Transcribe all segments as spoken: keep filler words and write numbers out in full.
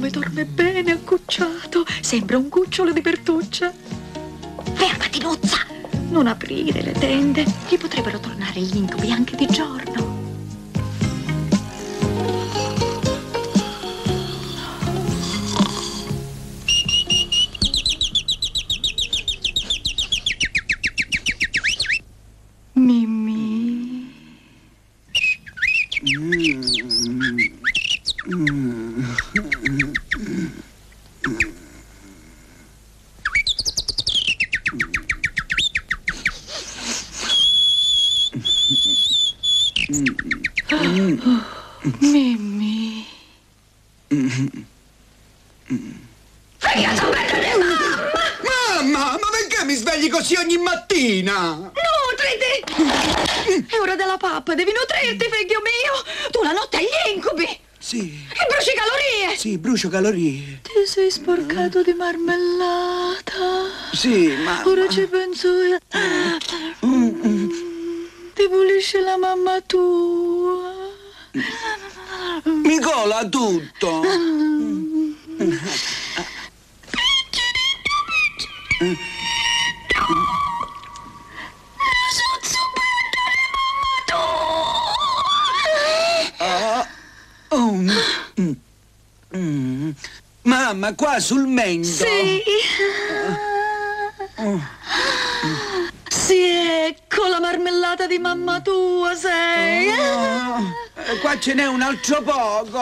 come dorme bene accucciato. Sembra un cucciolo di Bertuccia. Fermati, Nuzza! Non aprire le tende. Gli potrebbero tornare gli incubi anche di giorno. Mimì. Mimì. Svegliato bello di mamma! Mamma, ma perché mi svegli così ogni mattina? Nutriti! È ora della pappa, devi nutrirti, figlio mio! Tu la notte hai gli incubi! Sì. E bruci calorie! Sì, brucio calorie. Ti sei sporcato di marmellata. Sì, ma... Ora ci penso io. Ti pulisce la mamma tua. Mi cola tutto. Mamma, qua sul mento. Sì. Sì, ecco la marmellata di mamma tua, sei. Oh, qua ce n'è un altro poco.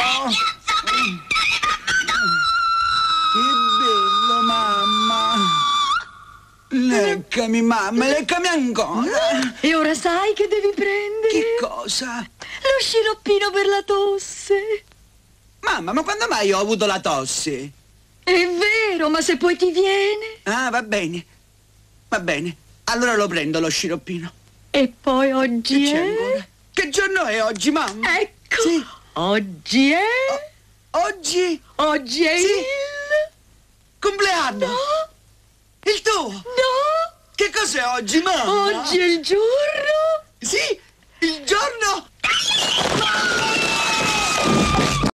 Che bello, mamma. Leccami, mamma, leccami ancora. E ora sai che devi prendere? Che cosa? Lo sciroppino per la tosse. Mamma, ma quando mai ho avuto la tosse? È vero, ma se poi ti viene... Ah, va bene. Va bene. Allora lo prendo lo sciroppino. E poi oggi Che c'è è... ancora? Che giorno è oggi, mamma? Ecco. Sì. Oggi è... O- oggi? Oggi è Sì. il... Compleanno? No. Il tuo? No. Che cos'è oggi, mamma? Oggi è il giorno... Sì, il giorno